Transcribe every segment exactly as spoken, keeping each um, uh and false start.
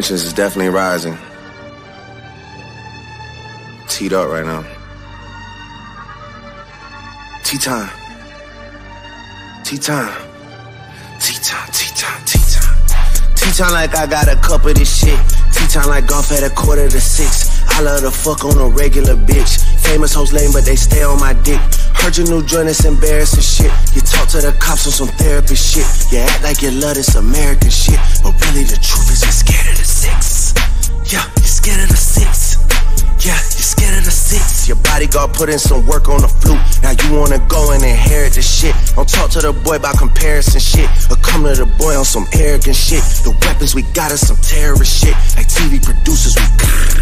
Tensions is definitely rising. Teed up right now. Teatime. Teatime. Teatime, Teatime, Teatime. Teatime like I got a cup of this shit. Teatime like golf at a quarter to six. I love to fuck on a regular bitch. Famous hoes lame, but they stay on my dick. Heard your new joint, it's embarrassing shit. You talk to the cops on some therapy shit. You act like you love this American shit, but really the truth is you're scared of the six. Yeah, you're scared of the six. Yeah, you're scared of the six. Your bodyguard put in some work on the flute. Now you wanna go and inherit the shit. Don't talk to the boy about comparison shit, or come to the boy on some arrogant shit. The weapons we got is some terrorist shit. Like T V producers, we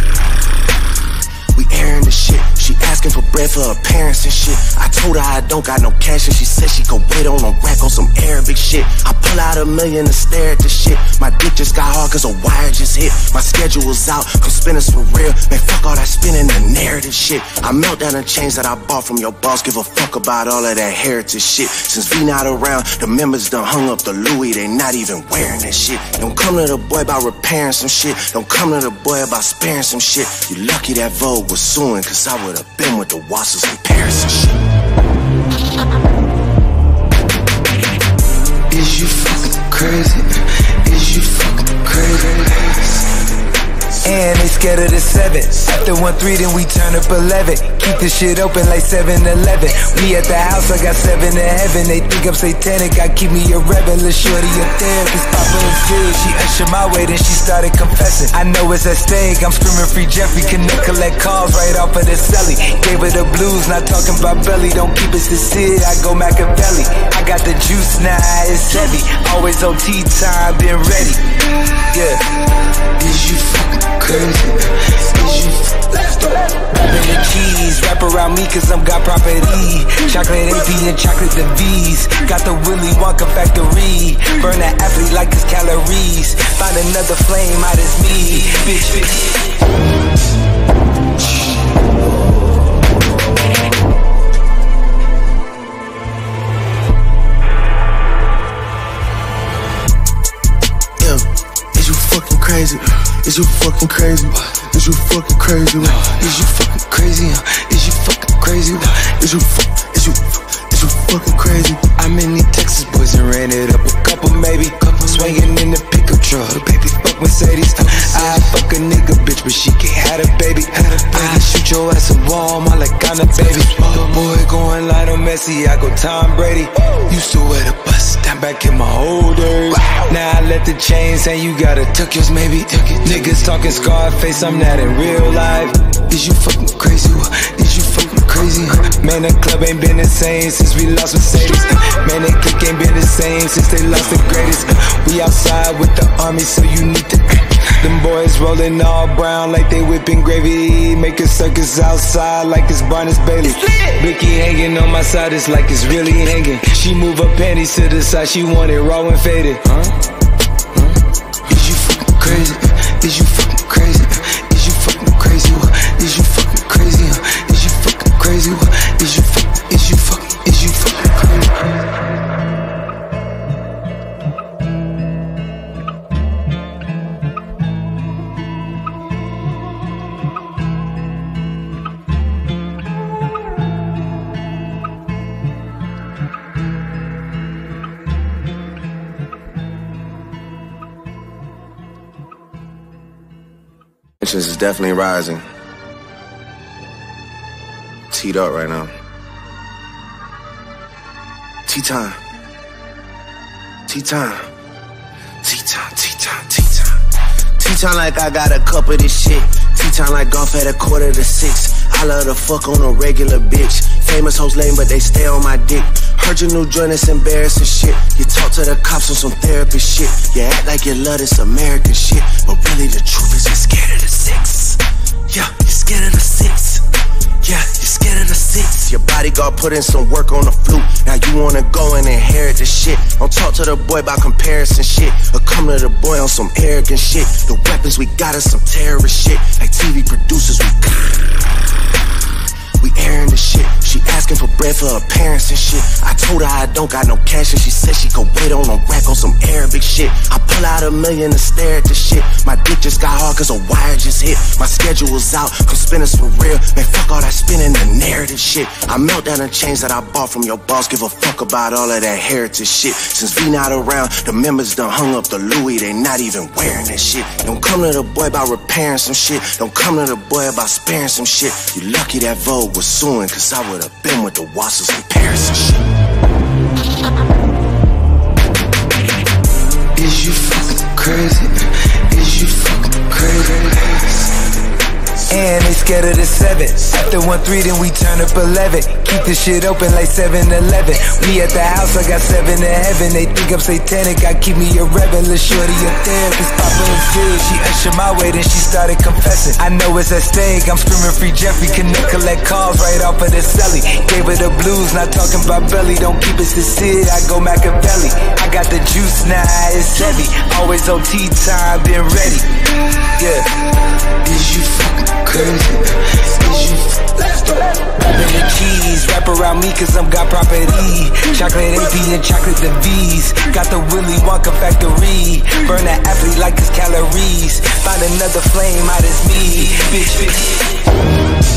We airing the shit. She asking for bread for her parents and shit. I told her I don't got no cash and she said she could wait on a rack on some Arabic shit. I pull out a million and stare at the shit. My dick just got hard cause a wire just hit. My schedule's out, come spin us for real. Man, fuck all that spinning the narrative shit. I melt down the chains that I bought from your boss. Give a fuck about all of that heritage shit. Since V not around, the members done hung up the Louis. They not even wearing that shit. Don't come to the boy about repairing some shit. Don't come to the boy about sparing some shit. You lucky that Vogue was suing, cause I would've been with the Wassers in Paris and shit. Is you fucking crazy? Is you fucking crazy? And they scared of the seven. After one three, then we turn up eleven. Keep the shit open like seven eleven. We at the house, I got seven to heaven. They think I'm satanic, I keep me a rebel. Lil' shorty a therapist, Papa is good. She ushered my way, then she started confessing. I know it's at stake, I'm screaming free Jeffrey. Connect, collect calls right off of the celly. Gave her the blues, not talking about belly. Don't keep it to sit, I go Machiavelli. I got the juice now, it's heavy. Always on tea time, been ready. Yeah. Is you fucking crazy? Is you rapping the cheese? Wrap around me cause I'm got property. Chocolate A P and chocolate the V's. Got the Willy Wonka factory. Burn that athlete like it's calories. Find another flame out as me. Bitch, bitch. Crazy. Is you fucking crazy? Is you fucking crazy? Is you fucking crazy? Is you fucking crazy? Is you fuck? Is you is you fucking crazy? I'm in these Texas boys and ran it up a couple maybe. Couple swinging in the pickup truck, baby. Fuck Mercedes. I fuck a nigga bitch, but she can't have a baby. I shoot your ass a wall, my like I'm a baby. The boy going Lionel Messi, I go Tom Brady. Used to wear the bus, down back in my old days. Now I let the chains hang, you gotta tuck yours maybe. Niggas talking Scarface, I'm not in real life. Is you fucking crazy? Is you fucking crazy? Man, the club ain't been the same since we lost Mercedes. Man, that clique ain't been the same since they lost the greatest. We outside with the army, so you need to. Them boys rolling all brown like they whipping gravy. Make a circus outside like it's Barnes Bailey. Blicky hanging on my side, it's like it's really hanging. She move her panties to the side, she want it raw and faded. Huh? Huh? Is you fucking crazy? Is you fucking crazy? Is you fucking crazy? Is you fucking crazy? Is you fucking crazy? Is you fucking? Is you fucking? Is you fucking crazy? Tensions is definitely rising. Teed up right now. Teatime. Teatime. Teatime, Teatime, Teatime. Teatime like I got a cup of this shit. Teatime like golf at a quarter to six. I love to fuck on a regular bitch. Famous hoes lame, but they stay on my dick. Heard your new joint, it's embarrassing shit. You talk to the cops on some therapy shit. You act like you love this American shit, but really the truth is you're scared of the six. Yeah, you're scared of the six. Yeah, you're scared of the six. Your bodyguard put in some work on the flute. Now you wanna go and inherit the shit. Don't talk to the boy about comparison shit, or come to the boy on some arrogant shit. The weapons we got is some terrorist shit. Like T V producers, we We We airing the shit. She asking for bread for her parents and shit. I told her I don't got no cash and she said she could wait on a rack on some Arabic shit. I pull out a million and stare at the shit. My dick just got hard cause a wire just hit. My schedule was out, come spin us for real. Man, fuck all that spinning the narrative shit. I melt down the chains that I bought from your boss. Give a fuck about all of that heritage shit. Since we not around, the members done hung up the Louis. They not even wearing that shit. Don't come to the boy about repairing some shit. Don't come to the boy about sparing some shit. You lucky that Vogue was suing, cause I would've been with the Wassels in Paris and shit. Is you fucking crazy? Is you fucking crazy? And they scared of the seven. After one three, then we turn up eleven. Keep the shit open like seven eleven. We at the house, I got seven to heaven. They think I'm satanic, I keep me a rebel. Lil' shorty a therapist, Papa is good. She ushered my way, then she started confessing. I know it's at stake, I'm screaming free Jeffrey. Connect, collect calls right off of the celly. Gave her the blues, not talking about belly. Don't keep it sincere, I go Machiavelli. I got the juice now, it's heavy. Always on tea time, been ready. Yeah. Is you fucking crazy? Is you Grabbing the keys, wrap around me cause I'm got property. Chocolate A P and chocolate the V's. Got the Willy Wonka factory. Burn that athlete like his calories. Find another flame, out as me. Bitch, bitch.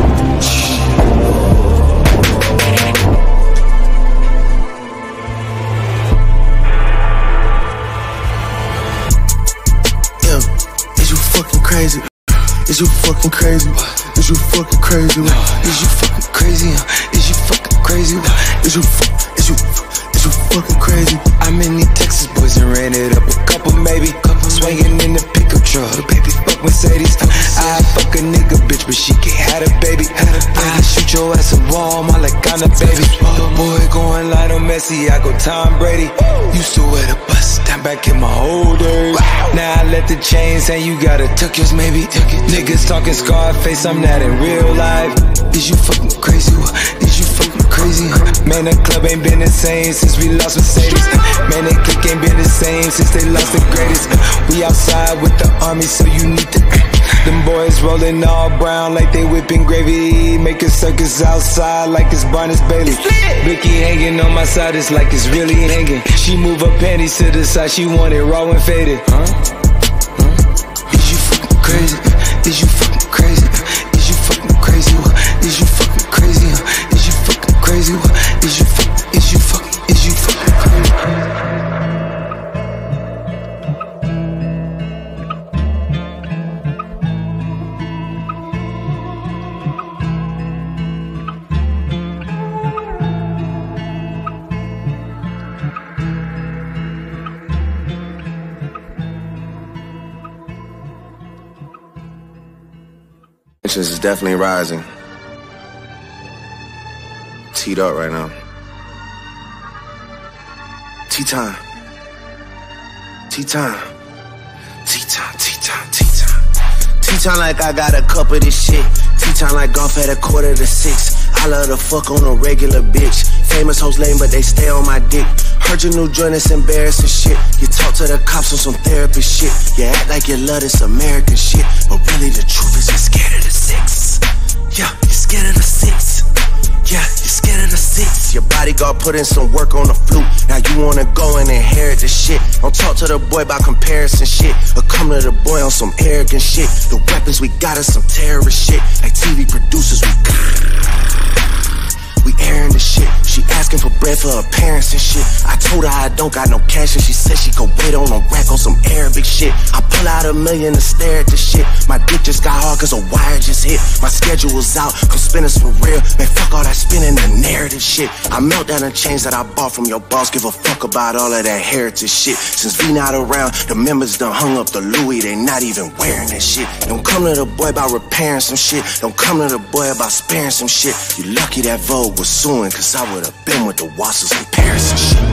Crazy. Is you fucking crazy? Is you fucking crazy? Is you fucking crazy? Is you fucking crazy? Is you is you is you fucking crazy? I'm in these Texas boys and ran it up a couple maybe. Couple swinging in the pickup truck. Baby, fuck Mercedes. I fuck a nigga bitch, but she can't have a baby. I shoot your ass a wall, my like I'm a baby. The boy going Lionel Messi, I go Tom Brady. Used to wear the bus, time back in my old days. Now I let the chains hang, you gotta tuck yours maybe. Niggas talking Scarface, I'm not in real life. Is you fucking crazy? Is you fucking crazy? Man, the club ain't been the same since we lost Mercedes. Man, that clique ain't been the same since they lost the greatest. We outside with the army, so you need to. Them boys rolling all brown like they whipping gravy. Making circus outside like it's Barnes Bailey. Vicky hanging on my side, it's like it's really hanging. She move her panties to the side, she want it raw and faded. Huh? Huh? Is you fucking crazy? Is you fucking crazy? Is you fucking crazy? Is you fucking crazy? Is you fucking crazy? Is you fucking? Is you fucking? Is you fucking crazy? Tensions is definitely rising. Teed up right now. Teatime. Teatime. Teatime, Teatime, Teatime. Teatime like I got a cup of this shit. Teatime like golf at a quarter to six. I love to fuck on a regular bitch. Famous hoes lame, but they stay on my dick. Heard your new joint, it's embarrassing shit. You talk to the cops on some therapy shit. You act like you love this American shit, but really the truth is you're scared of the six. Yeah, you're scared of the six. Yeah, you're scared of the six. Your bodyguard put in some work on the flute. Now you wanna go and inherit the shit. Don't talk to the boy about comparison shit, or come to the boy on some arrogant shit. The weapons we got is some terrorist shit. Like T V producers, we We airing the shit. She asking for bread for her parents and shit. I told her I don't got no cash and she said she could wait on a rack on some Arabic shit. I pull out a million and stare at the shit. My dick just got hard cause a wire just hit. My schedule was out, come spin us for real. Man, fuck all that spinning the narrative shit. I melt down the chains that I bought from your boss. Give a fuck about all of that heritage shit. Since we not around, the members done hung up the Louis. They not even wearing that shit. Don't come to the boy about repairing some shit. Don't come to the boy about sparing some shit. You lucky that Vogue was suing, cause I would've been with the Wassels in Paris and shit.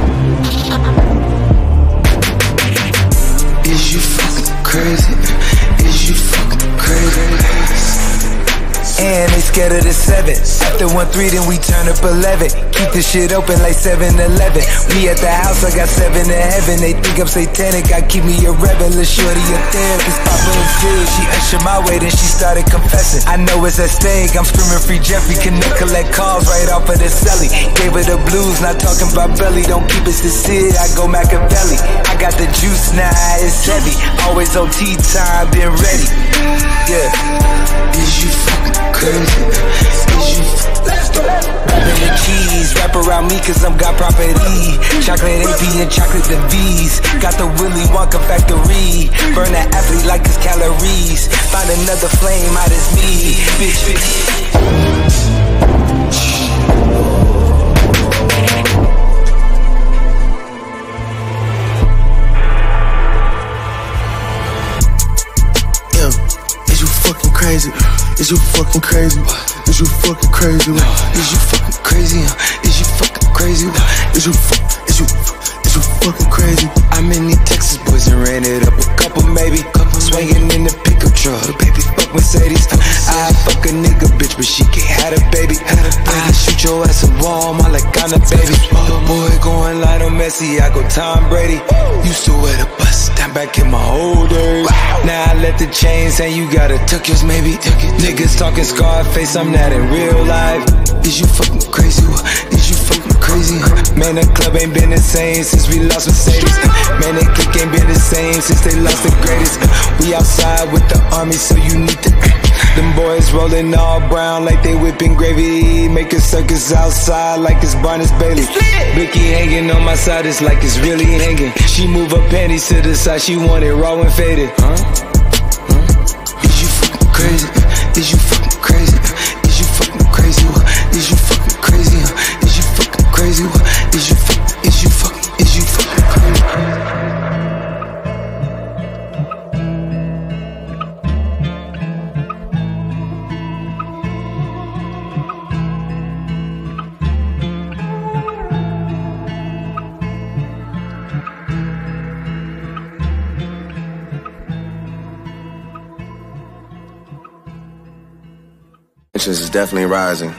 Is you fucking crazy? Is you fucking crazy? And they scared scared of the seven. After one three, then we turn up eleven. Keep the shit open like seven eleven. We at the house, I got seven to heaven. They think I'm satanic, I keep me a rebel. Lil' shorty a therapist, Papa and Sid. She ushered my way, then she started confessing. I know it's at stake, I'm screaming free Jeffrey. Connect, collect calls right off of the celly. Gave her the blues, not talking about belly. Don't keep it to Sid, I go Machiavelli. I got the juice now, it's heavy. Always on Teatime, been ready. Yeah. Is you fucking crazy? Is you Rapping the keys, wrap around me cause I'm got property. Chocolate A P and chocolate the V's. Got the Willy Wonka factory. Burn that athlete like it's calories. Find another flame out as me. Bitch, bitch. Crazy. Is you fucking crazy? Is you fucking crazy? Is you fucking crazy? Is you fucking crazy? Is you fuck? Is you is you fucking crazy? I'm in these Texas boys and ran it up a couple maybe. Couple swinging in the pickup truck. Baby, fuck Mercedes. I fuck a nigga bitch, but she can't have a baby. I shoot your ass in Walmart like I'm a baby. The boy going Lionel Messi, I go Tom Brady. Used to wear the bus down back in my old days. Now I let the chains hang, you gotta tuck yours maybe. Niggas talking Scarface, I'm not in real life. Is you fucking crazy? Is you fucking crazy? Man, the club ain't been the same since we lost Mercedes. Man, the clique ain't been the same since they lost the greatest. We outside with the army, so you need to. Them boys rolling all brown like they whipping gravy. Make a circus outside like it's Barnes Bailey. Blicky hanging on my side, it's like it's really hanging. She move her panties to the side, she want it raw and faded. Huh? Huh? Is you fucking crazy? Is you fucking crazy? Is you fucking crazy? Is you fucking crazy? Is you fucking crazy? Is you fucking? Is you fucking? Is you fucking crazy? Interest is definitely rising.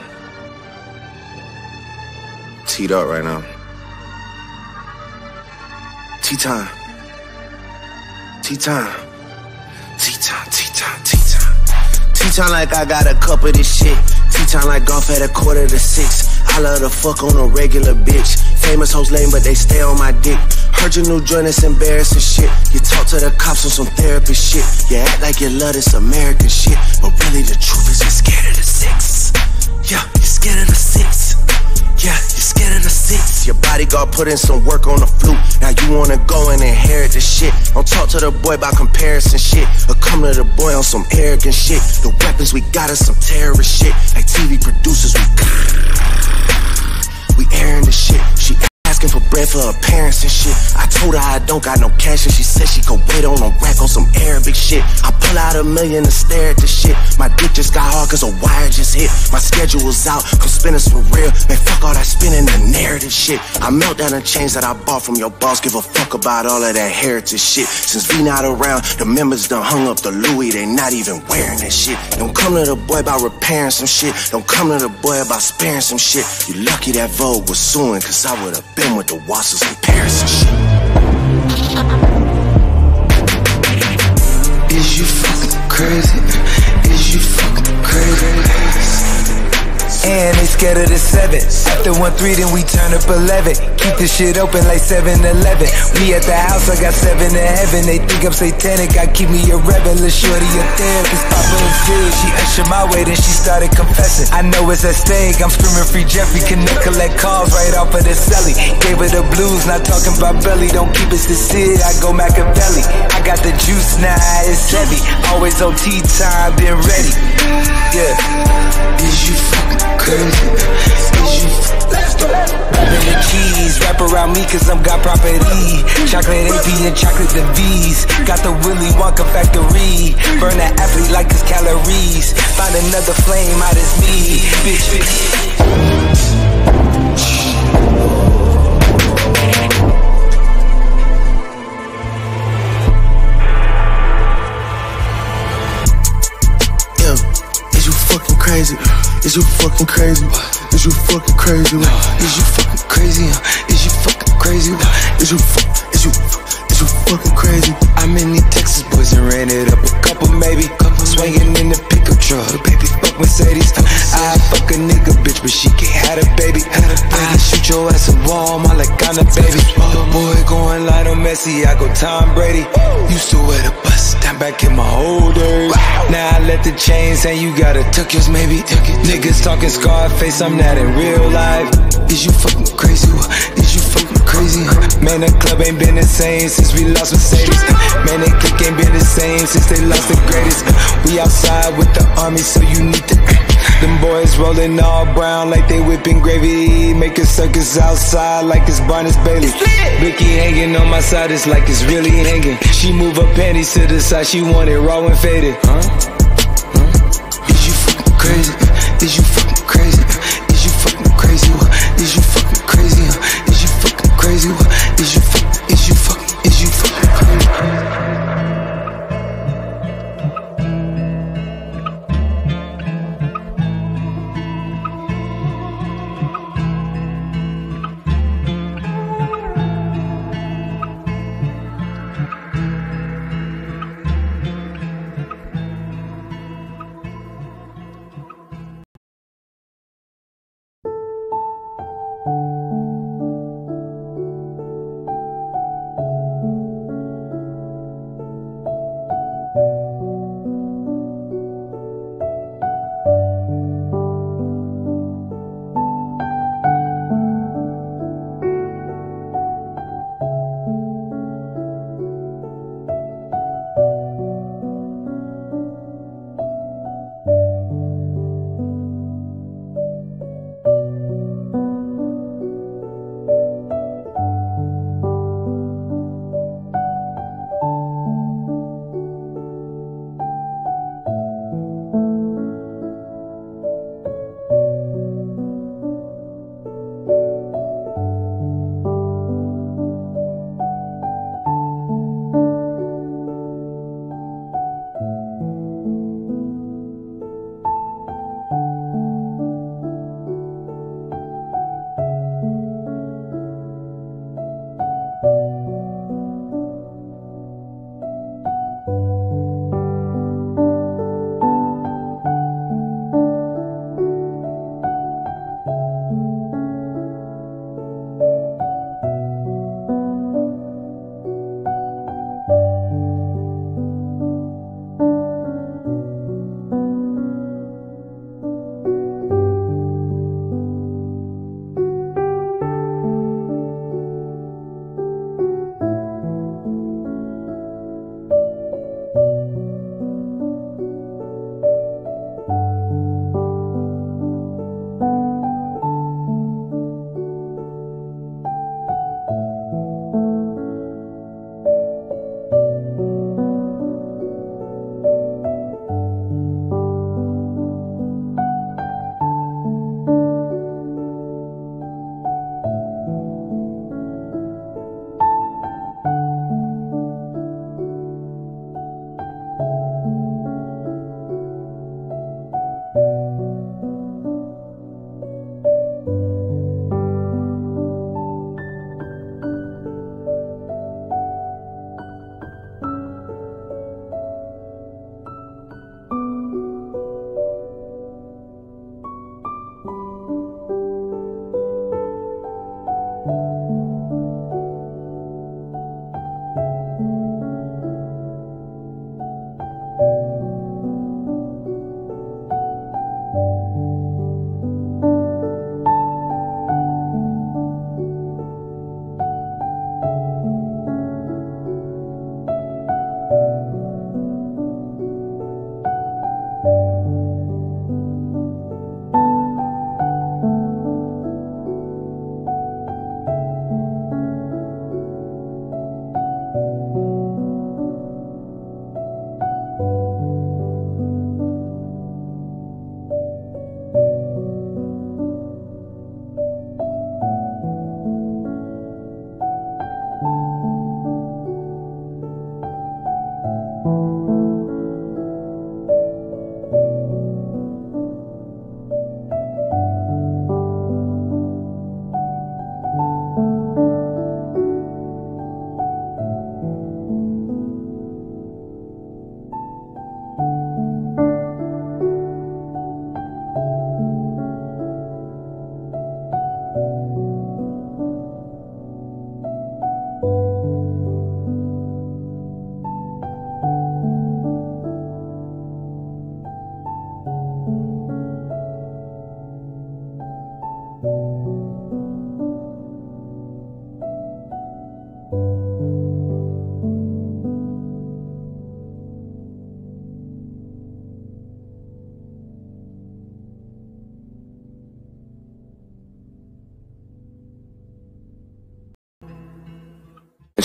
Teed up right now. Teatime. Teatime. Teatime, Teatime, Teatime. Teatime like I got a cup of this shit. Teatime like golf at a quarter to six. I love to fuck on a regular bitch. Famous hoes lame, but they stay on my dick. Heard your new joint, it's embarrassing shit. You talk to the cops on some therapy shit. You act like you love this American shit, but really the truth is you're scared of the six. Yeah, you're scared of the six. Yeah, you're scared of the six. Your bodyguard put in some work on the flute. Now you wanna go and inherit the shit. Don't talk to the boy about comparison shit, or come to the boy on some arrogant shit. The weapons we got is some terrorist shit. Like T V producers, we we airing the shit. She asking for bread for her parents and shit. I told her I don't got no cash and she said she could wait on a rack on some Arabic shit. I pull out a million and stare at the shit. My dick just got hard cause a wire just hit. My schedule's out, come spin us for real. Man, fuck all that spinning the narrative shit. I melt down the chains that I bought from your boss. Give a fuck about all of that heritage shit. Since we not around, the members done hung up the Louis. They not even wearing that shit. Don't come to the boy about repairing some shit. Don't come to the boy about sparing some shit. You lucky that Vogue was suing, cause I would've been with the Wassers in Paris and shit. Is you fucking crazy? Is you fucking crazy? And they scared of the seven. After one three, then we turn up eleven. Keep the shit open like seven eleven. We at the house, I got seven to heaven. They think I'm satanic, I keep me a rebel. Lil' shorty a therapist, Papa and Sid. She ushered my way, then she started confessing. I know it's at stake, I'm screaming free Jeffrey. Connect, collect calls right off of the celly. Gave her the blues, not talking about belly. Don't keep it to Sid, I go Machiavelli. I got the juice now, it's heavy. Always on Teatime, been ready. Yeah. Is you fucking crazy? Is you Rapping the keys, wrap around me cause I'm got property. Chocolate A P and chocolate the V's. Got the Willy Wonka factory. Burn that athlete like it's calories. Find another flame out as me. Bitch, bitch. Yeah, is you fucking crazy? Is you fucking crazy? Is you fucking crazy? Is you fucking crazy? Is you fucking crazy? Is you fuck? Is you? Is you fucking crazy? I'm in these Texas boys and ran it up a couple maybe. Couple swinging in the pickup truck, baby. Fuck Mercedes. I fuck a nigga bitch, but she can't have a baby. I shoot your ass in Walmart like I'm a baby. The boy going Lionel Messi, I go Tom Brady. Used to wear the bus down back in my old days. Now I let the chains hang, you gotta tuck yours maybe. Niggas talking Scarface, I'm not in real life. Is you fucking crazy? Is you fucking crazy? Man, the club ain't been the same since we lost Mercedes. Man, they clique ain't been the same since they lost the greatest. We outside with the army, so you need to. Them boys rolling all brown like they whipping gravy. Make a circus outside like it's Barnes Bailey. Ricky hanging on my side, it's like it's really hanging. She move her panties to the side, she want it raw and faded. Huh? Huh? Is you fucking crazy? Is you fucking crazy? Is you fucking crazy? Is you fucking crazy? Is you fucking crazy? Is you fucking? Is you fucking? Is you fucking crazy?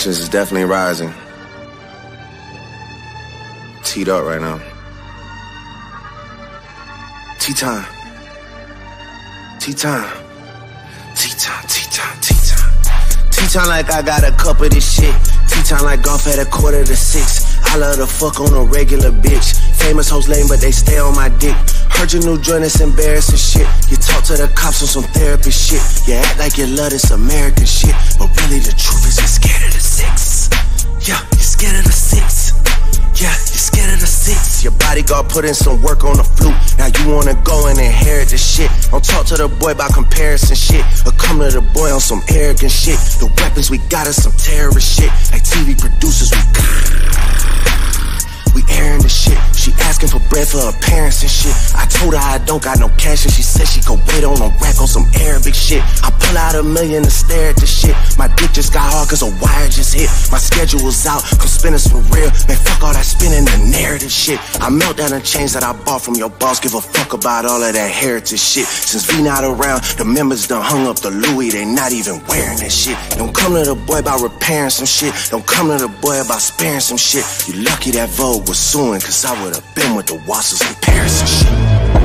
tensions is definitely rising. Teed up right now. Teatime. Teatime. Teatime, Teatime, Teatime. Teatime like I got a cup of this shit. Teatime like golf at a quarter to six. I love to fuck on a regular bitch. Famous hoes lame, but they stay on my dick. Heard your new joint, it's embarrassing shit. You talk to the cops on some therapy shit. You act like you love this American shit, but really the truth is you're scared of the six. Yeah, you're scared of the six. Yeah, you're scared of the six. Your bodyguard put in some work on the flute. Now you wanna go and inherit the shit. Don't talk to the boy about comparison shit, or come to the boy on some arrogant shit. The weapons we got is some terrorist shit. Like T V producers, we We airing the shit. She asking for bread for her parents and shit. I told her I don't got no cash and she said she could wait on a rack on some Arabic shit. I pull out a million to stare at the shit. My dick just got hard cause a wire just hit. My schedule was out, come spin us for real. Man, fuck all that spinning the narrative shit. I melt down the chains that I bought from your boss. Give a fuck about all of that heritage shit. Since V not around, the members done hung up the Louis. They not even wearing that shit. Don't come to the boy about repairing some shit. Don't come to the boy about sparing some shit. You lucky that Vogue was suing, cause I would've been with the Wassers in Paris and shit.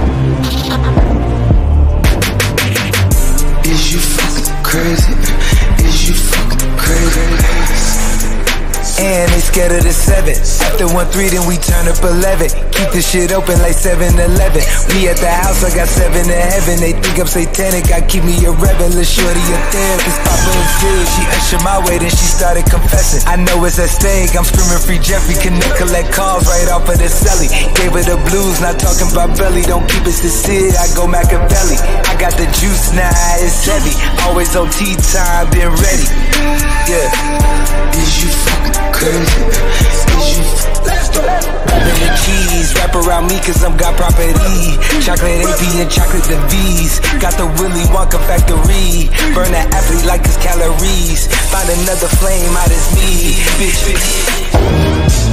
Is you fucking crazy? Is you fucking crazy? And they scared of the seven. After one three, then we turn up eleven. Keep the shit open like seven eleven. We at the house, I got seven to heaven. They think I'm satanic, I keep me a rebel. Lil' shorty a therapist, Papa is good. She ushered my way, then she started confessing. I know it's at stake, I'm screaming free Jeffrey. Connect, collect calls right off of the celly. Gave her the blues, not talking about belly. Don't keep it to sit, I go Machiavelli. I got the juice now, it's heavy. Always on tea time, been ready. Yeah. Is you fucking crazy? Is you Rapping the cheese, wrap around me cause I'm got property. Chocolate A P and chocolate the V's. Got the Willy Wonka factory. Burn that athlete like it's calories. Find another flame out as me. Bitch, bitch.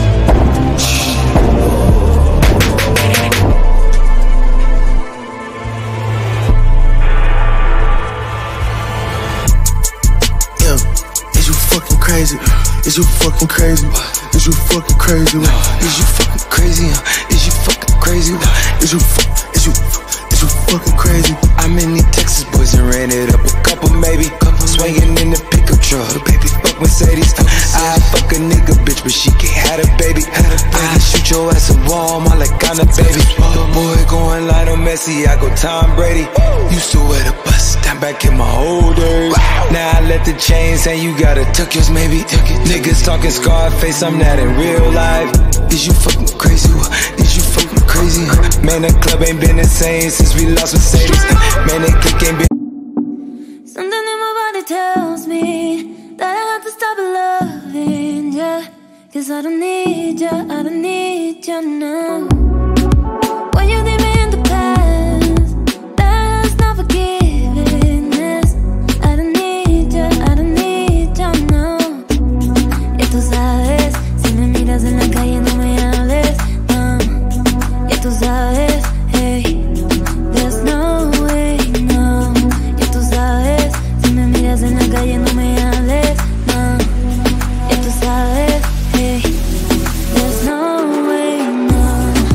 Crazy. Is you fucking crazy? Is you fucking crazy? Is you fucking crazy? Is you fucking crazy? Is you fu- is you is you fucking crazy? I'm in these Texas boys and ran it up a couple maybe. Couple swinging in the pickup truck. Baby, fuck Mercedes. I fuck a nigga bitch, but she can't have a baby. I shoot your ass a wall, my like on a baby. The boy going Lionel Messi, I go Tom Brady. Used to wear the bus, down back in my old days. Now I let the chains hang, you gotta tuck yours maybe. Niggas talking Scarface, I'm not in real life. Is you fucking crazy? Is you fucking crazy? Man, the club ain't been the same since we lost Mercedes. Man, that click ain't been. Something in my body tells me that I have to stop loving ya, cause I don't need ya, I don't need ya now. When you leave me in the past, that's not forgiveness. I don't need ya, I don't need ya now. Y tú sabes, si me miras en la calle no me hables, no. Y tú sabes, hey, there's no way, no. Y tú sabes, si me miras en la calle no me hables, no. Y tú sabes, hey, there's no way, no.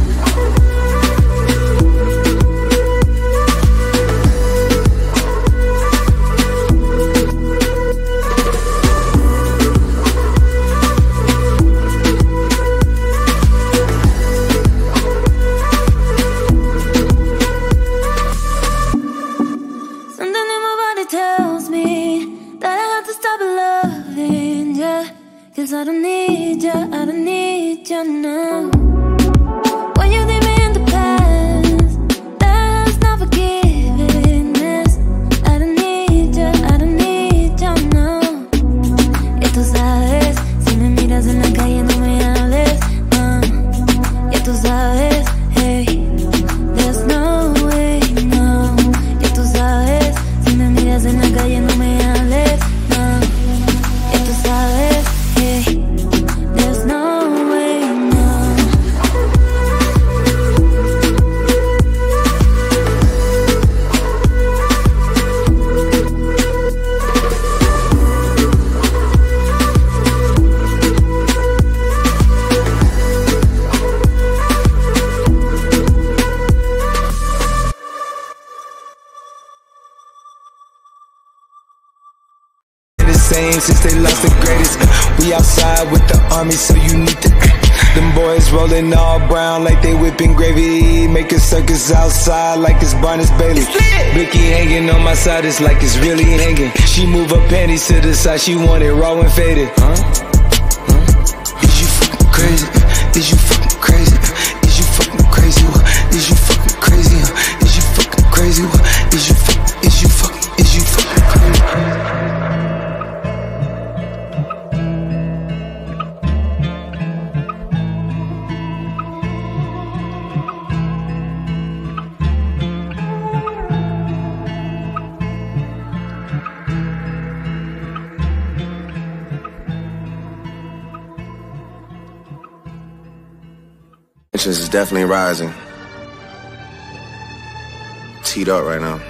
ride with the army, so you need to. Them boys rolling all brown like they whipping gravy. Make a circus outside like it's Barnes Bailey. Vicky hanging on my side, it's like it's really hanging. She move her panties to the side, she want it raw and faded. Huh? Huh? Is you fucking crazy? Is you fucking crazy? Is you fucking crazy? Is you fucking crazy? Is you fucking crazy? Is you fucking? Is you fucking? Is you fucking crazy? Interest is definitely rising. Teed up right now.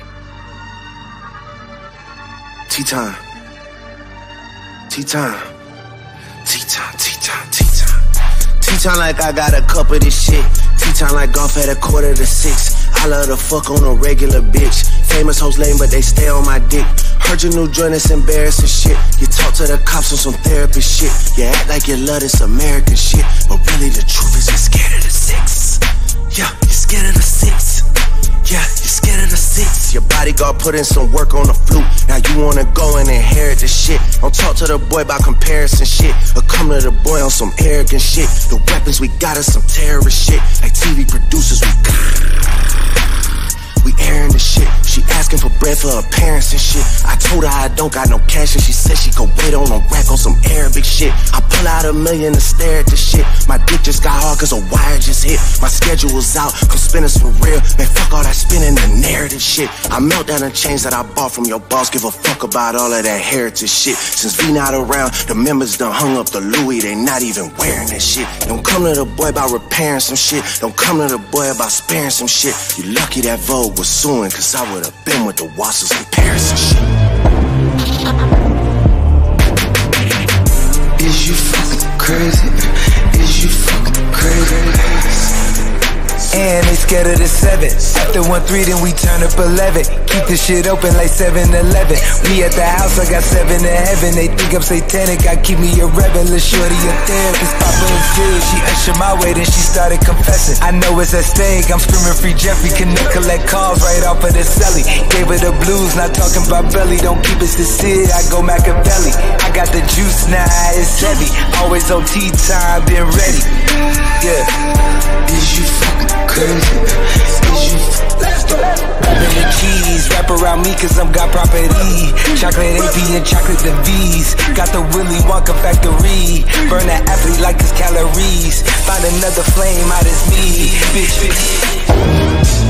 Teatime. Teatime. Teatime, Teatime, Teatime. Teatime like I got a cup of this shit. Teatime like golf at a quarter to six. I love to fuck on a regular bitch. Famous hoes lame, but they stay on my dick. Heard your new joint, it's embarrassing shit. You talk to the cops on some therapist shit. You act like you love this American shit, but really the truth is you're scared of the six. Yeah, you're scared of the six. Yeah, you're scared of the six. Your bodyguard put in some work on the flute. Now you wanna go and inherit the shit. Don't talk to the boy about comparison shit, or come to the boy on some arrogant shit. The weapons we got is some terrorist shit. Like T V producers, we We airing the shit. She asking for bread for her parents and shit. I told her I don't got no cash and she said she could wait on a rack on some Arabic shit. I pull out a million and stare at the shit. My dick just got hard cause a wire just hit. My schedule's out, come spin us for real. Man, fuck all that spinning the narrative shit. I melt down the chains that I bought from your boss. Give a fuck about all of that heritage shit. Since V not around, the members done hung up the Louis. They not even wearing that shit. Don't come to the boy about repairing some shit. Don't come to the boy about sparing some shit. You lucky that Vogue was suing, cause I would've been with the Wassers in Paris and shit. Is you fucking crazy? Is you fucking crazy? And they scared of the seven. After one three, then we turn up eleven. Keep the shit open like seven eleven. We at the house, I got seven to heaven. They think I'm satanic, I keep me a rebel. Lil' shorty a therapist, Papa is good. She ushered my way, then she started confessing. I know it's at stake, I'm screaming free Jeffrey. Connect, collect calls right off of the celly. Gave her the blues, not talking about belly. Don't keep it to Sid, I go Machiavelli. I got the juice now, it's heavy. Always on tea time, been ready. Yeah. Is you fucking crazy? Is you Rapping the cheese, wrap around me cause I'm got property. Chocolate A P and chocolate the V's. Got the Willy Wonka factory. Burn that athlete like it's calories. Find another flame out as me. Bitch, bitch.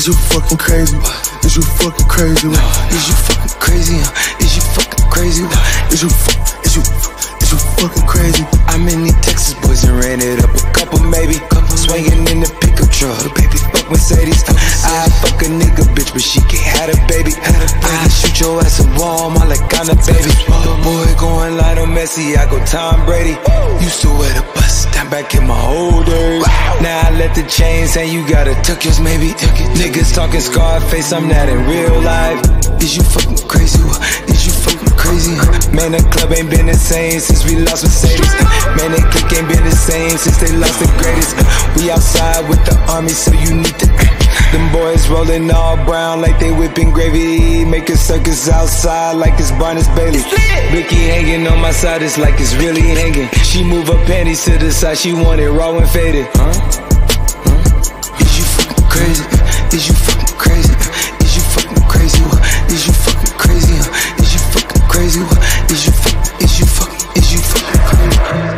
Is you fucking crazy? Is you fucking crazy? Is you fucking crazy? Is you fucking crazy? Is you is you is you fucking crazy? I'm in these Texas boys and ran it up a couple maybe. Couple swinging in the pickup truck, baby. Fuck Mercedes. I fuck a nigga bitch, but she can't have a baby. I shoot your ass a wall, my like I'm a baby. The boy going Lionel Messi, I go Tom Brady. Used to wear the bus, down back in my old days. Now I let the chains hang, you gotta tuck yours maybe. Niggas talking Scarface, I'm not in real life. Is you fucking crazy? Is you fucking crazy? Man, the club ain't been the same since we lost Mercedes. Man, that clique ain't been the same since they lost the greatest. We outside with the army, so you need to. Them boys rolling all brown like they whipping gravy. Make a circus outside like it's Barnes Bailey. Vicky hanging on my side, it's like it's really hanging. She move her panties to the side, she want it raw and faded. Huh? Huh? Is you fucking crazy? Is you fucking crazy? Is you fucking crazy? Is you fucking crazy? Is you fucking crazy? Is you fucking? Is you fucking? Is you fucking crazy?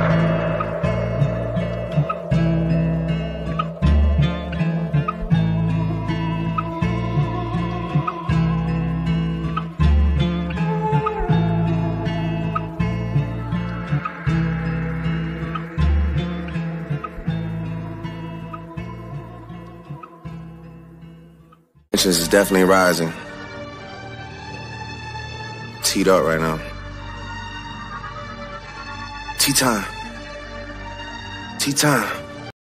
Is definitely rising. Teed up right now. Tea time. Tea time.